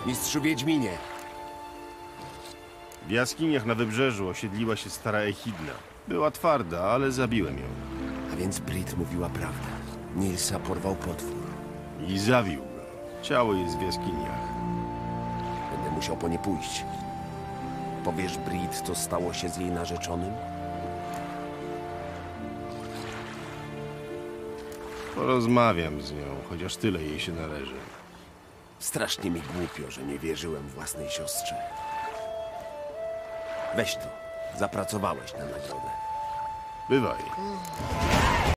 Mistrzu Wiedźminie, W jaskiniach na wybrzeżu osiedliła się stara Echidna. Była twarda, ale zabiłem ją. a więc Brit mówiła prawdę. Nilsa porwał potwór. I zabił go. Ciało jest w jaskiniach. Będę musiał po nie pójść. Powiesz Brit, co stało się z jej narzeczonym? Porozmawiam z nią, chociaż tyle jej się należy. Strasznie mi głupio, że nie wierzyłem własnej siostrze. Weź to. Zapracowałeś na nagrodę. Bywaj.